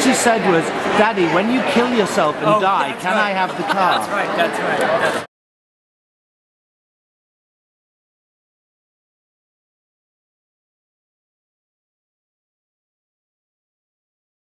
she said was, "Daddy, when you kill yourself and die, can I have the car?" That's right.